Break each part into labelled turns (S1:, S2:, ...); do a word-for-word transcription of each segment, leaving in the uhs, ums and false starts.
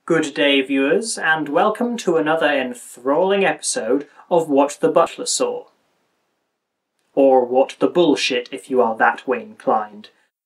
S1: Good day, viewers, and welcome to another enthralling episode of What the Butler Saw. Or What the Bullshit, if you are that way inclined.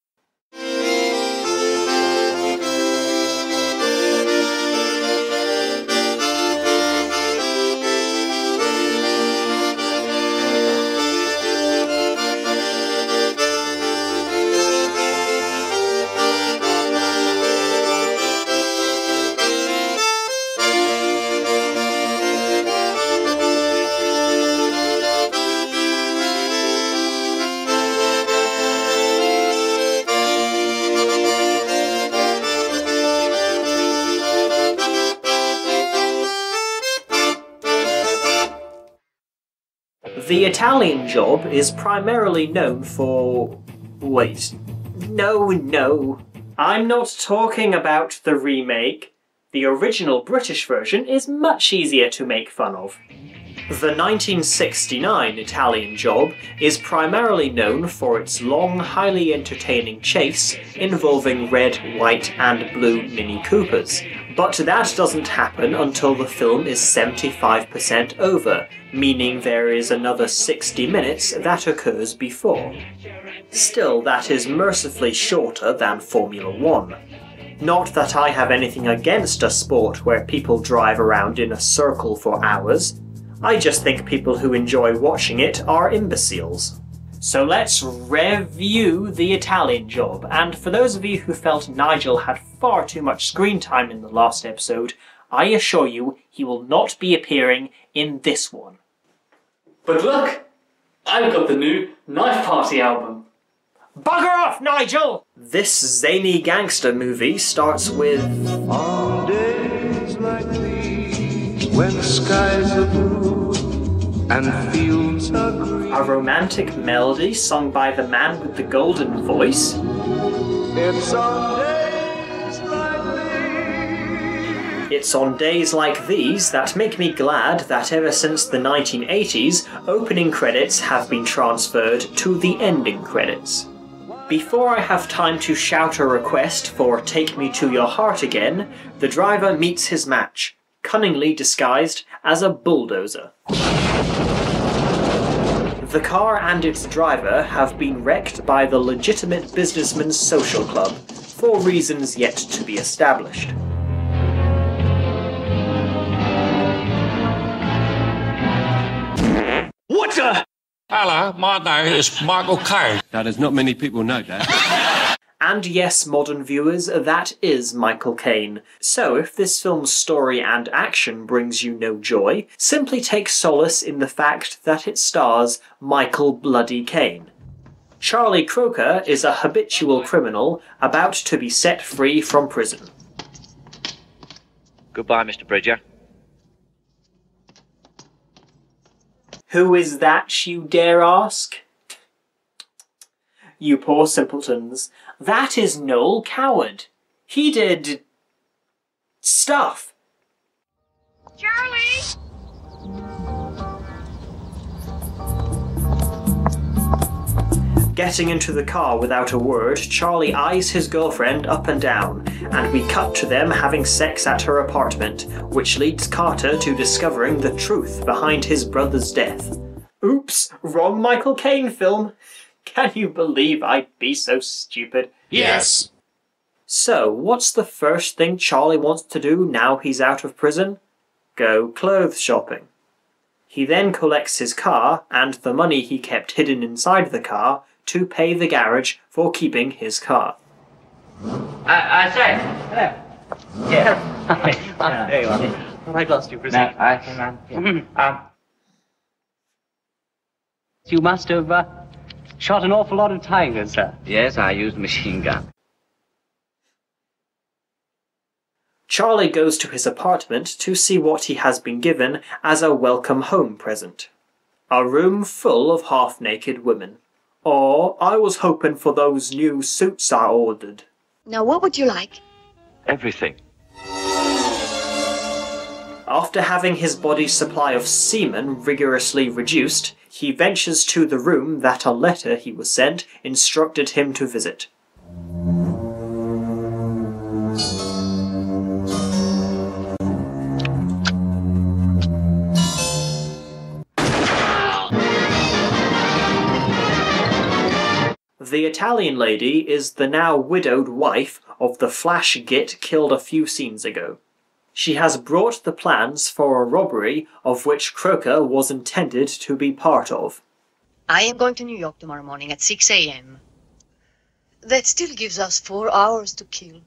S1: The Italian Job is primarily known for... wait. No, no. I'm not talking about the remake. The original British version is much easier to make fun of. The nineteen sixty-nine Italian Job is primarily known for its long, highly entertaining chase involving red, white and blue Mini Coopers. But that doesn't happen until the film is seventy-five percent over, meaning there is another sixty minutes that occurs before. Still, that is mercifully shorter than Formula One. Not that I have anything against a sport where people drive around in a circle for hours. I just think people who enjoy watching it are imbeciles. So let's review the Italian Job, and for those of you who felt Nigel had far too much screen time in the last episode, I assure you he will not be appearing in this one.
S2: But look! I've got the new Knife Party album!
S1: Bugger off, Nigel! This zany gangster movie starts with...
S3: On days like these, when skies are blue and fields are green,
S1: a romantic melody sung by the man with the golden voice.
S3: It's on days like these.
S1: It's on days like these that make me glad that ever since the nineteen eighties, opening credits have been transferred to the ending credits. Before I have time to shout a request for Take Me to Your Heart Again, the driver meets his match, cunningly disguised as a bulldozer. The car and its driver have been wrecked by the Legitimate Businessman's Social Club, for reasons yet to be established.
S4: What the? Hello, my name is Michael Caine.
S5: Now, there's not many people know that.
S1: And yes, modern viewers, that is Michael Caine. So if this film's story and action brings you no joy, simply take solace in the fact that it stars Michael Bloody Caine. Charlie Croker is a habitual criminal about to be set free from prison.
S6: Goodbye, Mister Bridger.
S1: Who is that, you dare ask? You poor simpletons. That is Noel Coward. He did... stuff.
S7: Charlie!
S1: Getting into the car without a word, Charlie eyes his girlfriend up and down, and we cut to them having sex at her apartment, which leads Carter to discovering the truth behind his brother's death. Oops, wrong Michael Caine film. Can you believe I'd be so stupid?
S4: Yes.
S1: So, what's the first thing Charlie wants to do now he's out of prison? Go clothes shopping. He then collects his car and the money he kept hidden inside the car to pay the garage for keeping his car.
S6: I, I say, hello. Yeah.
S2: Ah, there you are.
S6: Have I lost you for a
S2: No,
S6: second?
S2: I came on. Yeah.
S6: Um,
S2: You must have uh, shot an awful lot of tigers, sir.
S6: yes, I used a machine gun.
S1: Charlie goes to his apartment to see what he has been given as a welcome home present. A room full of half-naked women. Or I was hoping for those new suits I ordered.
S7: Now, what would you like?
S6: Everything.
S1: After having his body's supply of semen rigorously reduced, he ventures to the room that a letter he was sent instructed him to visit. The Italian lady is the now widowed wife of the Flash Git killed a few scenes ago. She has brought the plans for a robbery of which Croker was intended to be part of.
S7: I am going to New York tomorrow morning at six a m That still gives us four hours to kill.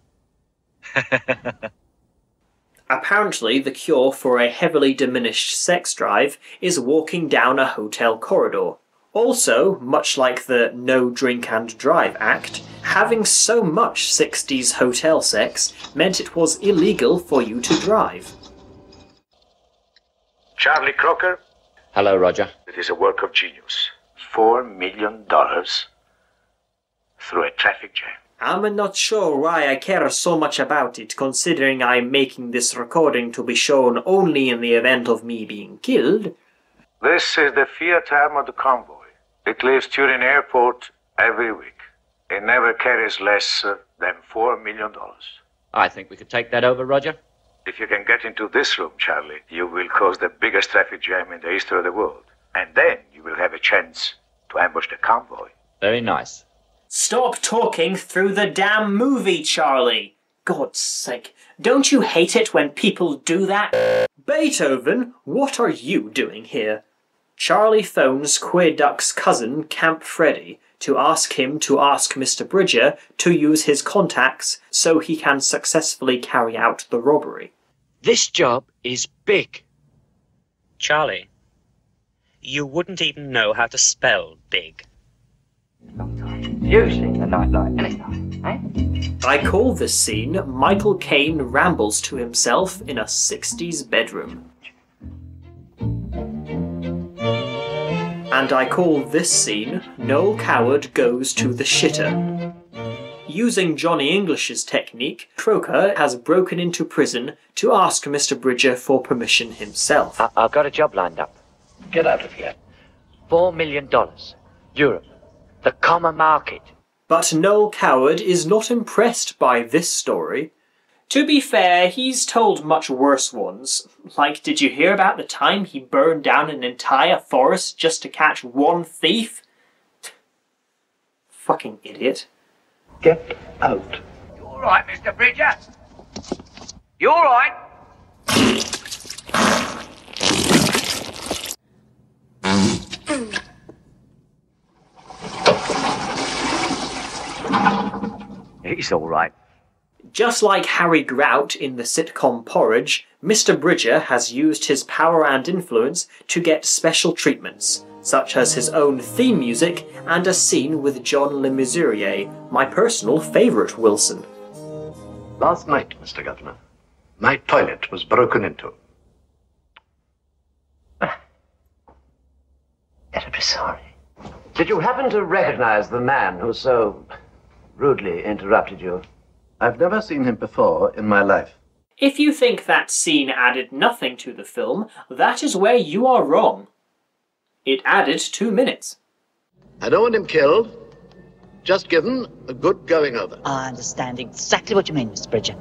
S1: Apparently, the cure for a heavily diminished sex drive is walking down a hotel corridor. Also, much like the No Drink and Drive Act, having so much sixties hotel sex meant it was illegal for you to drive.
S8: Charlie Croker?
S6: Hello, Roger.
S8: It is a work of genius. Four million dollars through a traffic jam.
S1: I'm not sure why I care so much about it, considering I'm making this recording to be shown only in the event of me being killed.
S8: This is the Fiat Armored Convoy. It leaves Turin Airport every week. It never carries less uh, than four million dollars.
S6: I think we could take that over, Roger.
S8: If you can get into this room, Charlie, you will cause the biggest traffic jam in the history of the world. And then you will have a chance to ambush the convoy.
S6: Very nice.
S1: Stop talking through the damn movie, Charlie! God's sake, don't you hate it when people do that? Beethoven, what are you doing here? Charlie phones Queer Duck's cousin, Camp Freddy, to ask him to ask Mister Bridger to use his contacts so he can successfully carry out the robbery.
S9: This job is big.
S10: Charlie, you wouldn't even know how to spell big.
S6: Usually a night like anytime, eh?
S1: I call this scene Michael Caine rambles to himself in a sixties bedroom. And I call this scene Noel Coward Goes to the Shitter. Using Johnny English's technique, Croker has broken into prison to ask Mister Bridger for permission himself.
S6: I I've got a job lined up.
S8: Get out of here.
S6: Four million dollars. Europe. The common market.
S1: But Noel Coward is not impressed by this story. To be fair, he's told much worse ones. Like, did you hear about the time he burned down an entire forest just to catch one thief? Fucking idiot.
S8: Get out.
S6: You all right, Mister Bridger? You all right? He's all right.
S1: Just like Harry Grout in the sitcom Porridge, Mister Bridger has used his power and influence to get special treatments, such as his own theme music and a scene with John Le Mesurier, my personal favourite Wilson.
S8: Last night, Mister Governor, my toilet was broken into.
S6: Better be sorry.
S11: Did you happen to recognize the man who so rudely interrupted you?
S8: I've never seen him before in my life.
S1: If you think that scene added nothing to the film, that is where you are wrong. It added two minutes.
S8: I don't want him killed, just given a good going over.
S7: I understand exactly what you mean, Mister Bridger.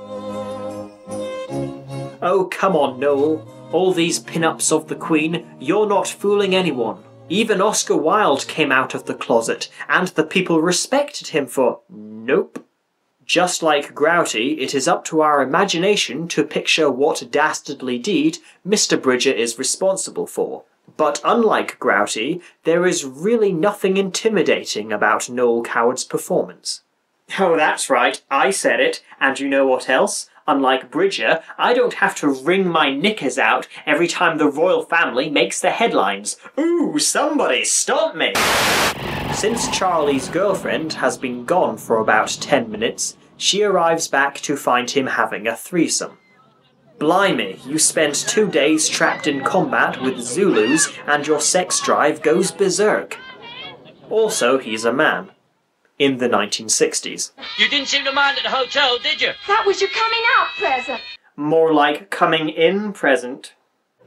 S1: Oh, come on, Noel. All these pin-ups of the Queen, you're not fooling anyone. Even Oscar Wilde came out of the closet, and the people respected him for... Nope. Just like Grouty, it is up to our imagination to picture what dastardly deed Mister Bridger is responsible for. But unlike Grouty, there is really nothing intimidating about Noel Coward's performance. Oh, that's right, I said it, and you know what else? Unlike Bridger, I don't have to wring my knickers out every time the royal family makes the headlines. Ooh, somebody stop me! Since Charlie's girlfriend has been gone for about ten minutes, she arrives back to find him having a threesome. Blimey, you spent two days trapped in combat with Zulus and your sex drive goes berserk. Also, he's a man. In the nineteen sixties.
S9: You didn't seem to mind at the hotel, did you?
S12: That was your coming out present.
S1: More like coming in present.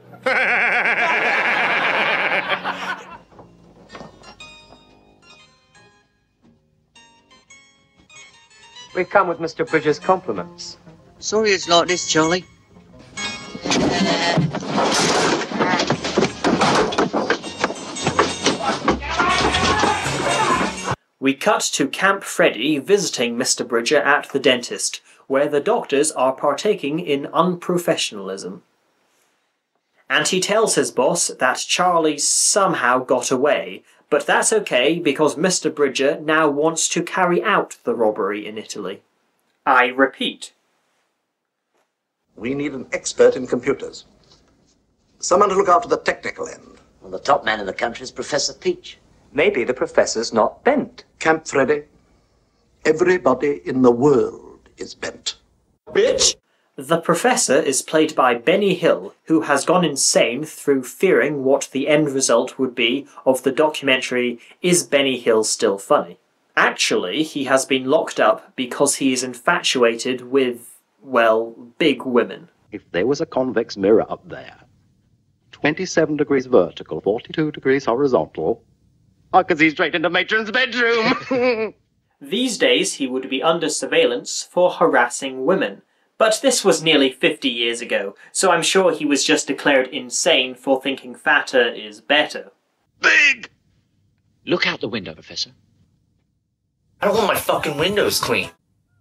S11: We come with Mister Bridger's compliments.
S7: Sorry it's like this, Charlie.
S1: We cut to Camp Freddy visiting Mister Bridger at the dentist, where the doctors are partaking in unprofessionalism. And he tells his boss that Charlie somehow got away, but that's okay because Mister Bridger now wants to carry out the robbery in Italy. I repeat.
S13: We need an expert in computers. Someone to look after the technical end.
S14: Well, the top man in the country is Professor Peach.
S15: Maybe the professor's not bent.
S13: Camp Freddy, everybody in the world is bent.
S1: Bitch! The professor is played by Benny Hill, who has gone insane through fearing what the end result would be of the documentary Is Benny Hill Still Funny? Actually, he has been locked up because he is infatuated with, well, big women.
S16: If there was a convex mirror up there, twenty-seven degrees vertical, forty-two degrees horizontal, I could see straight into Matron's bedroom.
S1: These days he would be under surveillance for harassing women. But this was nearly fifty years ago, so I'm sure he was just declared insane for thinking fatter is better.
S13: Big!
S9: Look out the window, Professor.
S15: I don't want my fucking windows clean.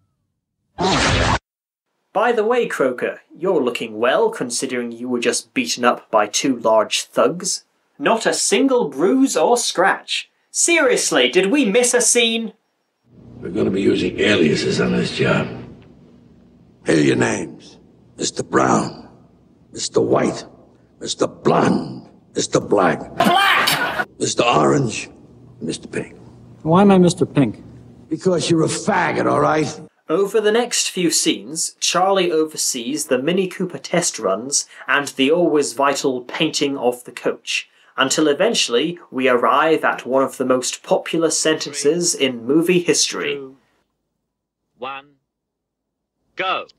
S1: By the way, Croker, you're looking well considering you were just beaten up by two large thugs. Not a single bruise or scratch. Seriously, did we miss a scene?
S5: We're going to be using aliases on this job. Here are your names. Mister Brown, Mister White, Mister Blonde, Mister Black. Black! Mister Orange, Mister Pink.
S17: Why am I Mister Pink?
S5: Because you're a faggot, all right?
S1: Over the next few scenes, Charlie oversees the Mini Cooper test runs and the always vital painting of the coach, until eventually we arrive at one of the most popular sentences in movie history.
S9: Two, one, go!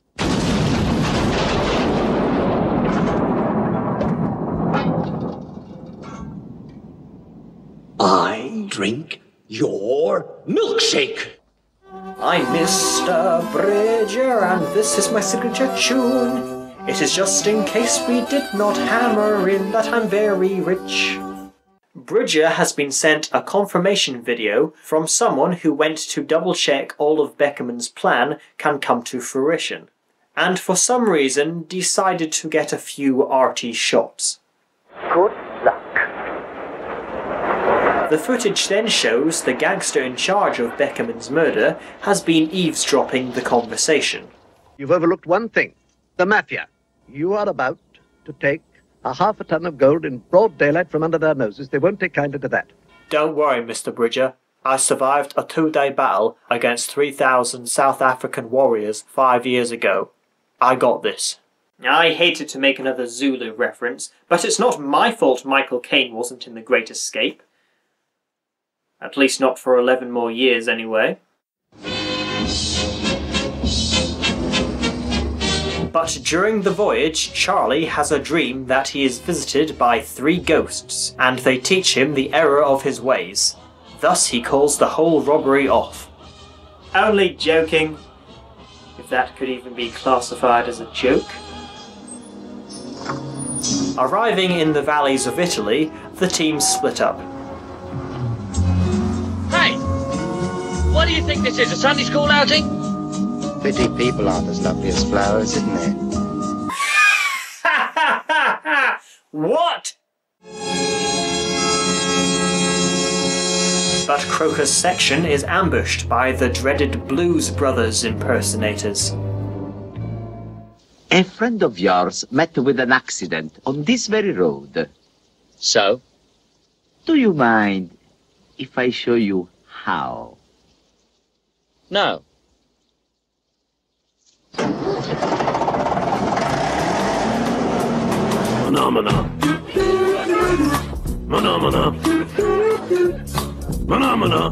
S5: I drink your milkshake.
S1: I'm Mister Bridger, and this is my signature tune. It is just in case we did not hammer in that I'm very rich. Bridger has been sent a confirmation video from someone who went to double check all of Beckerman's plan can come to fruition, and for some reason decided to get a few arty shots.
S6: Good luck.
S1: The footage then shows the gangster in charge of Beckerman's murder has been eavesdropping the conversation.
S11: You've overlooked one thing. The Mafia. You are about to take a half a ton of gold in broad daylight from under their noses. They won't take kindly to that.
S1: Don't worry, Mister Bridger. I survived a two-day battle against three thousand South African warriors five years ago. I got this. I hated to make another Zulu reference, but it's not my fault Michael Caine wasn't in The Great Escape. At least not for eleven more years, anyway. But during the voyage, Charlie has a dream that he is visited by three ghosts, and they teach him the error of his ways. Thus he calls the whole robbery off. Only joking. If that could even be classified as a joke. Arriving in the valleys of Italy, the team split up.
S9: Hey! What do you think this is, a Sunday school outing?
S18: Pity people aren't as lovely as flowers, isn't it?
S1: What? But Croker's section is ambushed by the dreaded Blues Brothers impersonators.
S19: A friend of yours met with an accident on this very road.
S9: So?
S19: Do you mind if I show you how?
S9: No.
S5: Phenomena. Phenomena. Phenomena.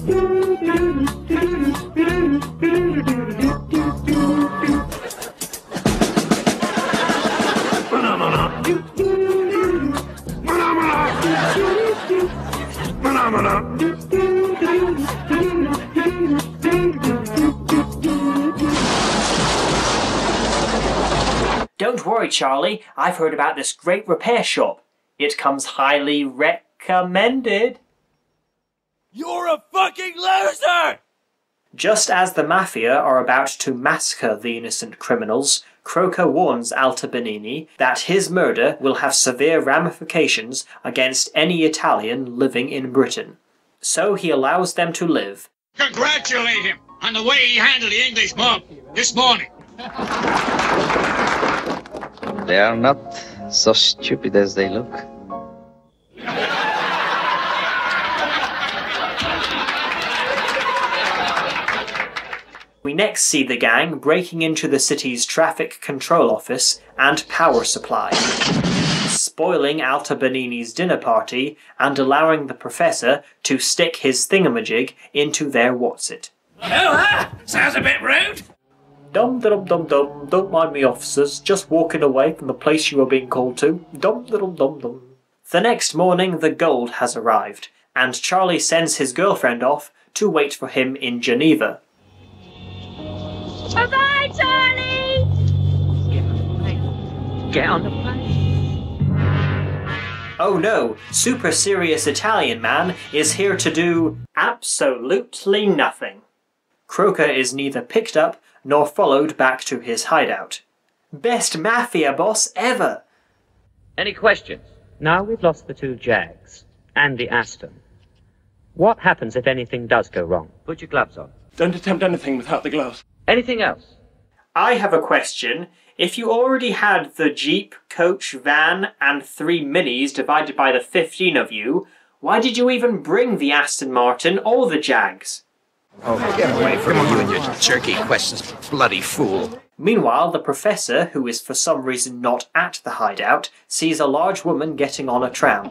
S1: Don't worry, Charlie. I've heard about this great repair shop. It comes highly recommended.
S20: You're a fucking loser!
S1: Just as the Mafia are about to massacre the innocent criminals, Croker warns Altabanini that his murder will have severe ramifications against any Italian living in Britain. So he allows them to live.
S4: Congratulate him on the way he handled the English mob this morning.
S18: They are not so stupid as they look.
S1: We next see the gang breaking into the city's traffic control office and power supply, spoiling Altabanini's dinner party and allowing the professor to stick his thingamajig into their what's-it.
S20: Oh, huh? Sounds a bit rude.
S1: Dum dum dum dum, don't mind me, officers, just walking away from the place you are being called to. Dum dum dum dum. The next morning the gold has arrived, and Charlie sends his girlfriend off to wait for him in Geneva.
S12: Bye-bye, Charlie!
S6: Get on the plane.
S1: Oh no, super serious Italian man is here to do absolutely nothing. Croker is neither picked up nor followed back to his hideout. Best mafia boss ever!
S10: Any questions? Now we've lost the two Jags and the Aston. What happens if anything does go wrong? Put your gloves on.
S20: Don't attempt anything without the gloves.
S10: Anything else?
S1: I have a question. If you already had the Jeep, coach, van, and three minis divided by the fifteen of you, why did you even bring the Aston Martin or the Jags?
S21: Oh, get away from you and your jerky questions, bloody fool.
S1: Meanwhile, the professor, who is for some reason not at the hideout, sees a large woman getting on a tram.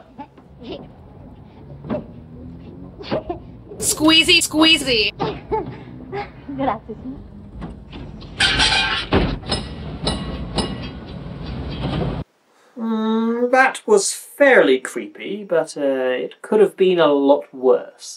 S12: Squeezy, squeezy. Grazie.
S1: Mm, that was fairly creepy, but uh, it could have been a lot worse.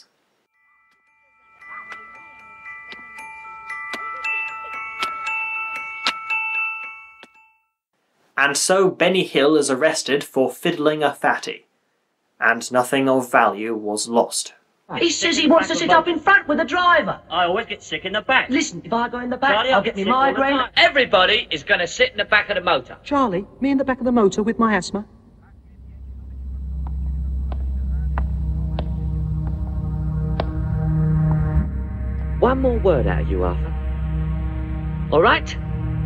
S1: And so Benny Hill is arrested for fiddling a fatty, and nothing of value was lost.
S22: He says he wants to sit up in front with the driver.
S9: I always get sick in the back.
S22: Listen, if I go in the back,
S9: Charlie,
S22: I'll
S9: I
S22: get me
S9: sick all the
S22: migraine.
S9: time. Everybody is going to sit in the back of the motor.
S22: Charlie, me in the back of the motor with my asthma.
S10: One more word out of you, Arthur. All right?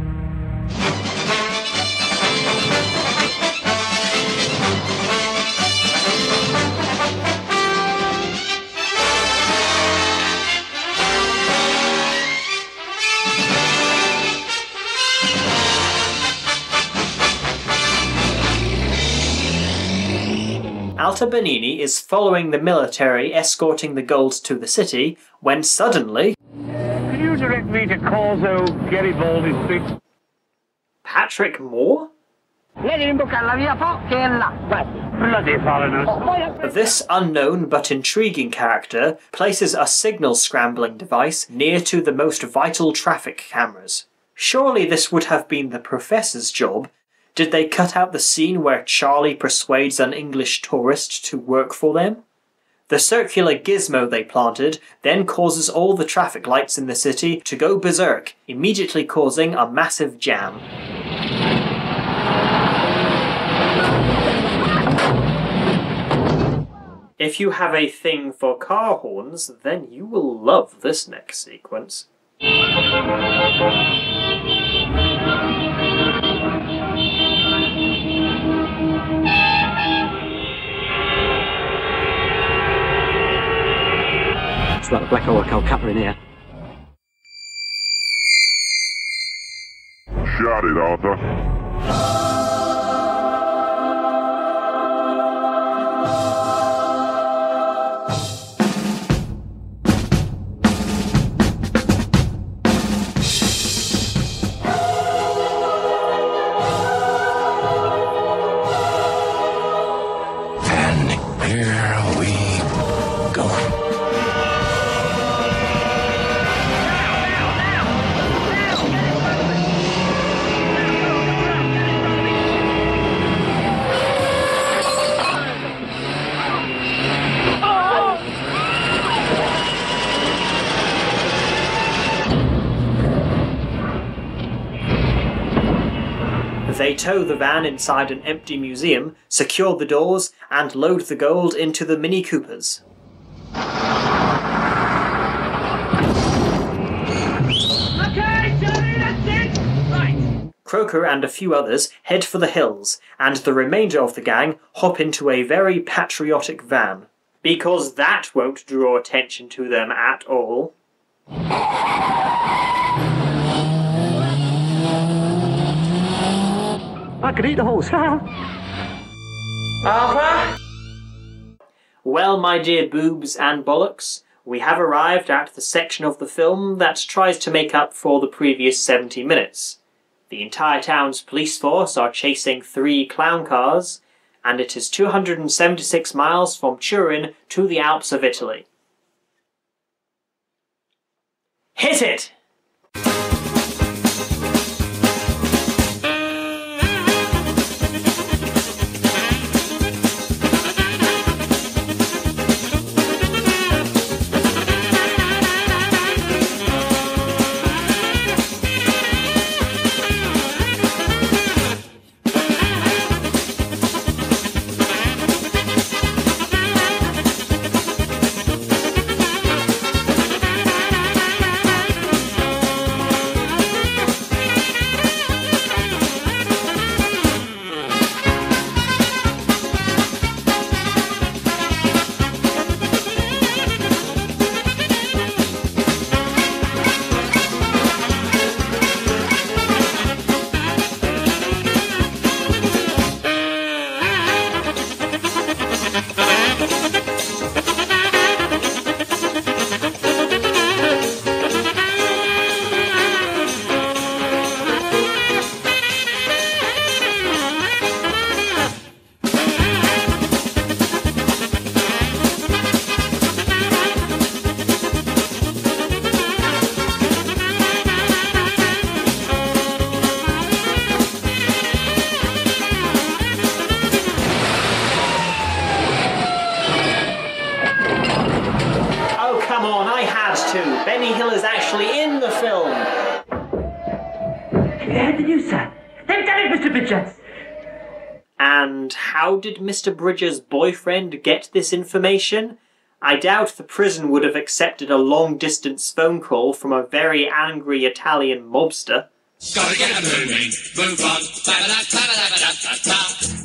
S1: Altabanini is following the military escorting the gold to the city when suddenly...
S23: Can you direct me to Corso Garibaldi Street?
S1: Patrick Moore?
S23: Bloody foreigners.
S1: This unknown but intriguing character places a signal scrambling device near to the most vital traffic cameras. Surely this would have been the professor's job. Did they cut out the scene where Charlie persuades an English tourist to work for them? The circular gizmo they planted then causes all the traffic lights in the city to go berserk, immediately causing a massive jam. If you have a thing for car horns, then you will love this next sequence.
S24: It's like the Black Hole Calcutta in here.
S25: Shot it, Arthur.
S1: They tow the van inside an empty museum, secure the doors, and load the gold into the Mini Coopers.
S9: Okay, Johnny, that's it! Right.
S1: Croker and a few others head for the hills, and the remainder of the gang hop into a very patriotic van. Because that won't draw attention to them at all.
S22: I could eat a horse, huh?
S9: Arthur?
S1: Well, my dear boobs and bollocks, we have arrived at the section of the film that tries to make up for the previous seventy minutes. The entire town's police force are chasing three clown cars, and it is two hundred seventy-six miles from Turin to the Alps of Italy. Hit it! Benny Hill is actually in the film.
S22: How did you say? They've done it, Mister Bridges.
S1: And how did Mister Bridges' boyfriend get this information? I doubt the prison would have accepted a long-distance phone call from a very angry Italian mobster.
S4: Gotta get it moving, move on, ba-ba-da-ba-da-ba-da-ba-da.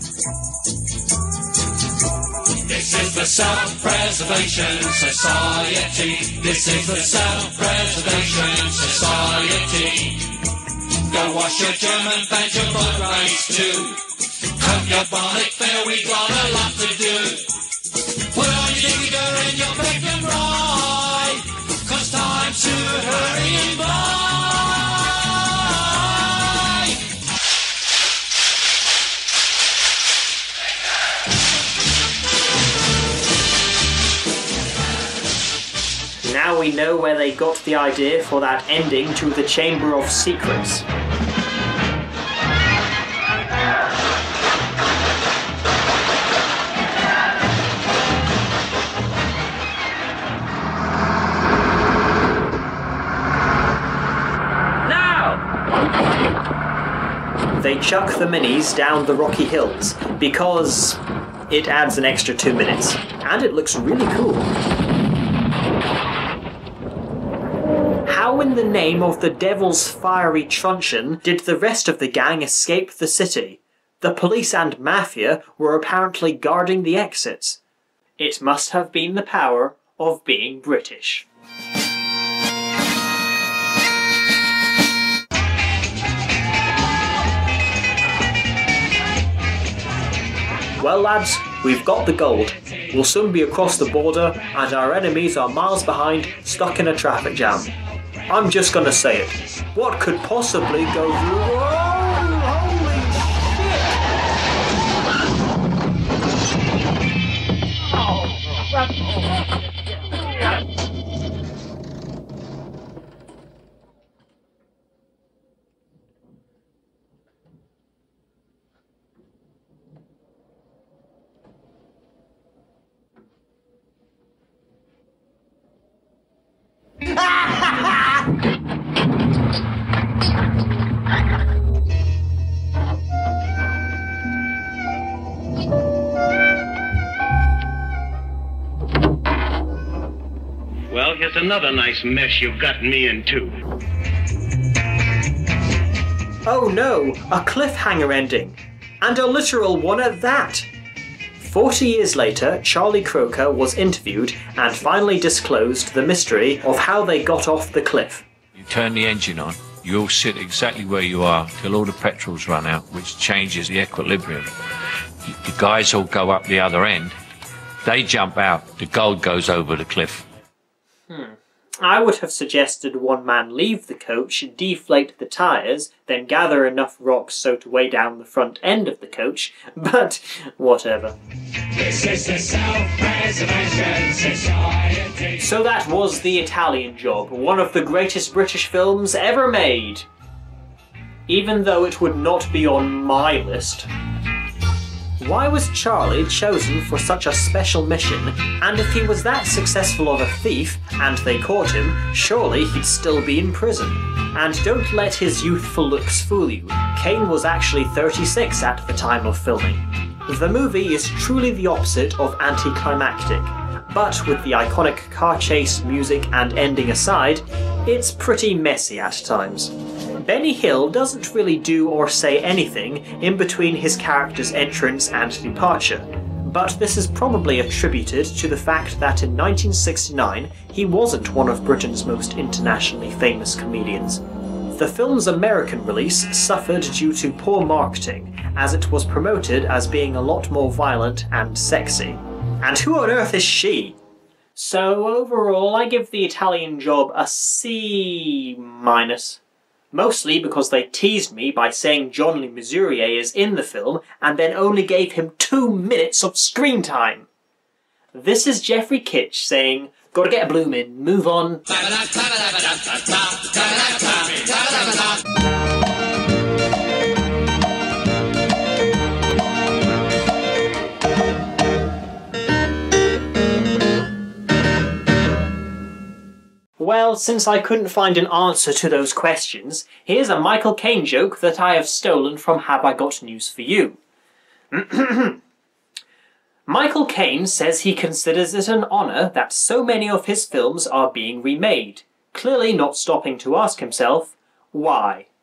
S4: This is the Self-Preservation Society. This is the Self-Preservation Society. Go wash your German and your foot race too. Cut your bonnet fair, we got a lot to do. Put on your digger and your peck and ride, 'cause time to hurry and buy.
S1: Now we know where they got the idea for that ending to the Chamber of Secrets. They chuck the minis down the rocky hills because it adds an extra two minutes and it looks really cool. How in the name of the devil's fiery truncheon did the rest of the gang escape the city? The police and mafia were apparently guarding the exits. It must have been the power of being British. Well lads, we've got the gold. We'll soon be across the border and our enemies are miles behind, stuck in a traffic jam. I'm just gonna say it. What could possibly go wrong? Holy shit!
S23: another nice mess you've gotten me into.
S1: Oh no, a cliffhanger ending. And a literal one at that. Forty years later, Charlie Croker was interviewed and finally disclosed the mystery of how they got off the cliff.
S2: You turn the engine on, you all sit exactly where you are till all the petrol's run out, which changes the equilibrium. The guys all go up the other end. They jump out, the gold goes over the cliff.
S1: Hmm. I would have suggested one man leave the coach, deflate the tyres, then gather enough rocks so to weigh down the front end of the coach, but whatever.
S4: This is the Self-Preservation Society.
S1: So that was The Italian Job, one of the greatest British films ever made. Even though it would not be on my list. Why was Charlie chosen for such a special mission? And if he was that successful of a thief, and they caught him, surely he'd still be in prison. And don't let his youthful looks fool you. Kane was actually thirty-six at the time of filming. The movie is truly the opposite of anticlimactic, but with the iconic car chase, music and ending aside, it's pretty messy at times. Benny Hill doesn't really do or say anything in between his character's entrance and departure, but this is probably attributed to the fact that in nineteen sixty-nine he wasn't one of Britain's most internationally famous comedians. The film's American release suffered due to poor marketing, as it was promoted as being a lot more violent and sexy. And who on earth is she? So overall I give The Italian Job a C minus. Mostly because they teased me by saying John Le Mesurier is in the film and then only gave him two minutes of screen time. This is Jeffrey Kitsch saying, gotta get a bloomin', move on. Well, since I couldn't find an answer to those questions, here's a Michael Caine joke that I have stolen from Have I Got News For You. Michael Caine says he considers it an honour that so many of his films are being remade, clearly not stopping to ask himself, why?